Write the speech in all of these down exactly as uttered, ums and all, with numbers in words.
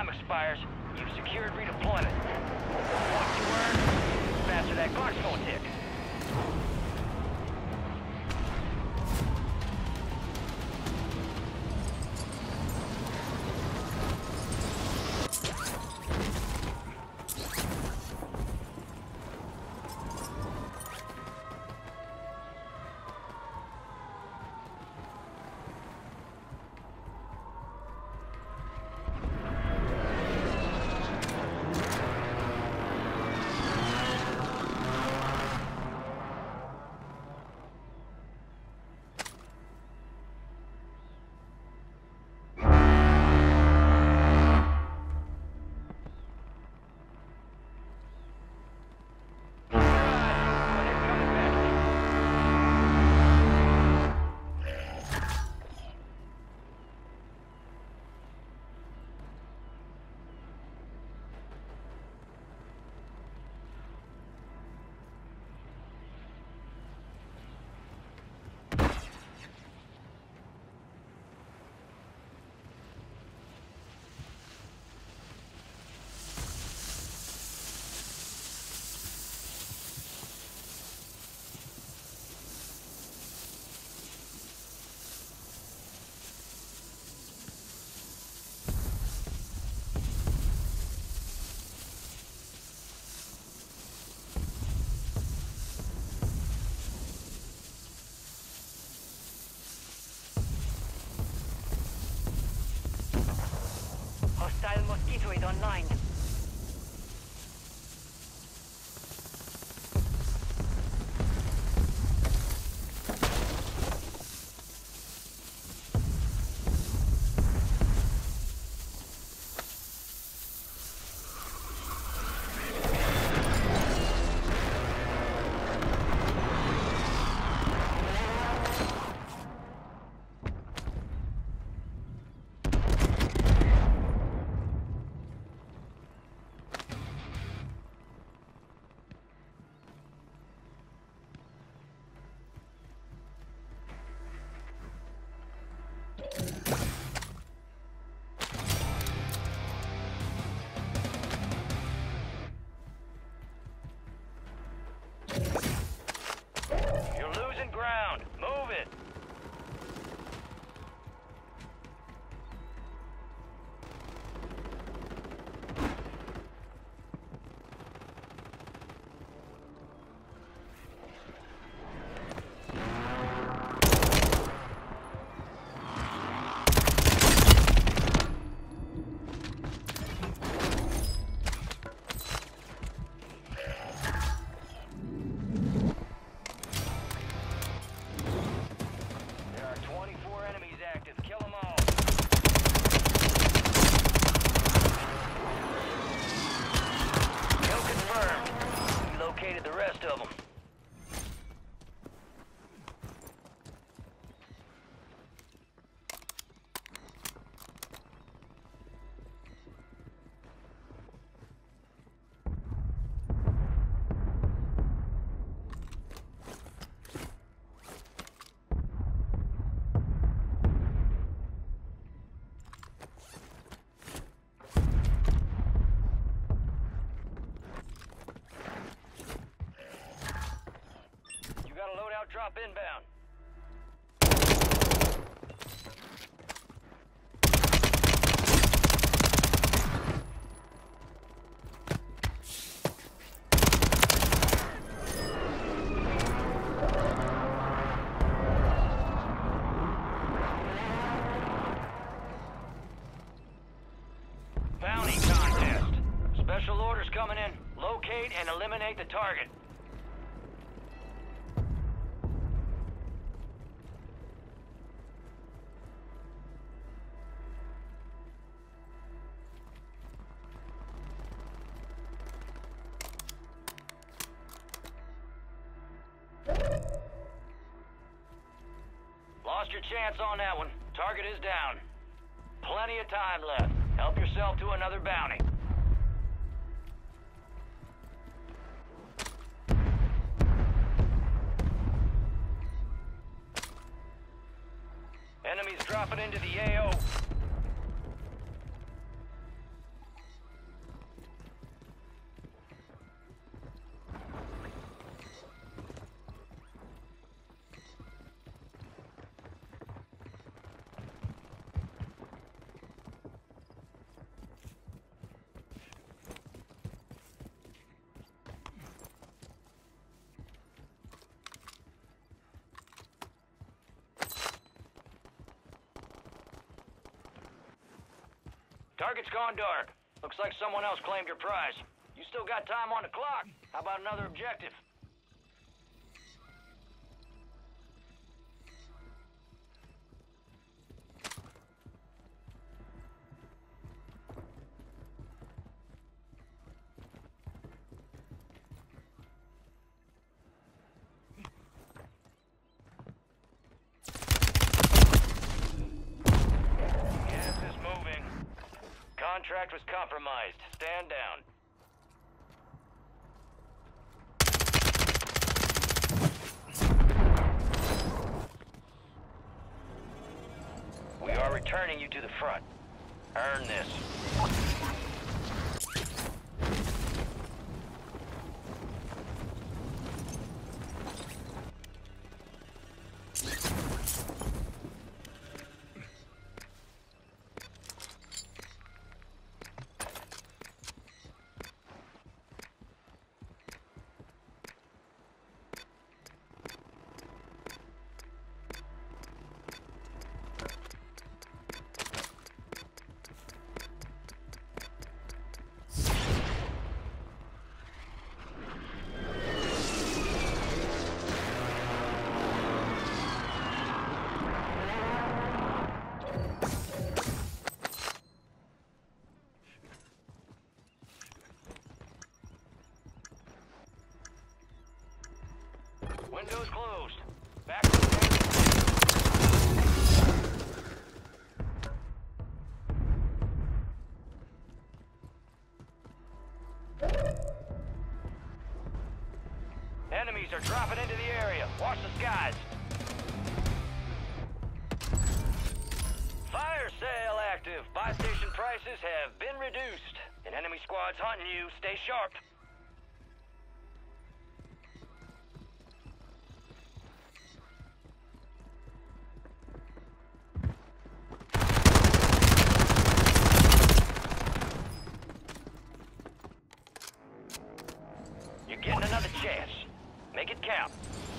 time expires, you've secured redeployment. Once you earn, the faster that clock's gonna tick. Hostile mosquito is online. You're losing ground. Move it. The rest of them. Drop inbound. Bounty contest. Special orders coming in. Locate and eliminate the target. Lost your chance on that one. Target is down. Plenty of time left. Help yourself to another bounty. Enemies dropping into the A O. Target's gone dark. Looks like someone else claimed your prize. You still got time on the clock. How about another objective? Gas is moving. Contract was compromised. Stand down. We are returning you to the front. Earn this. Windows closed. Back to the Enemies are dropping into the area. Watch the skies. Fire sale active. Buy station prices have been reduced. An enemy squad's hunting you. Stay sharp. You're getting another chance. Make it count.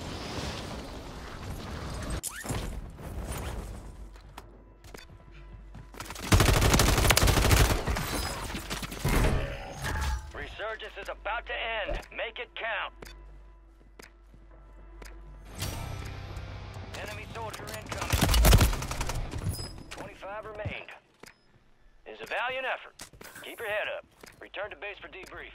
Resurgence is about to end. Make it count. Enemy soldier incoming. twenty-five remained. It's a valiant effort. Keep your head up. Return to base for debrief.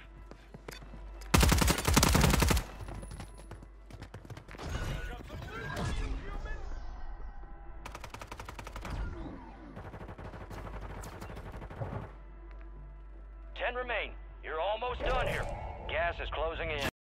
Ten remain. You're almost done here. Gas is closing in.